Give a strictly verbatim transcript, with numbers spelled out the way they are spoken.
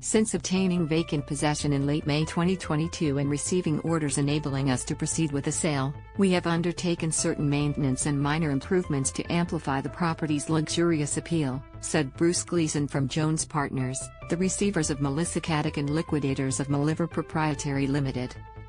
Since obtaining vacant possession in late May twenty twenty-two and receiving orders enabling us to proceed with the sale, we have undertaken certain maintenance and minor improvements to amplify the property's luxurious appeal, said Bruce Gleeson from Jones Partners, the receivers of Melissa Caddick and Liquidators of Maliver Proprietary Limited.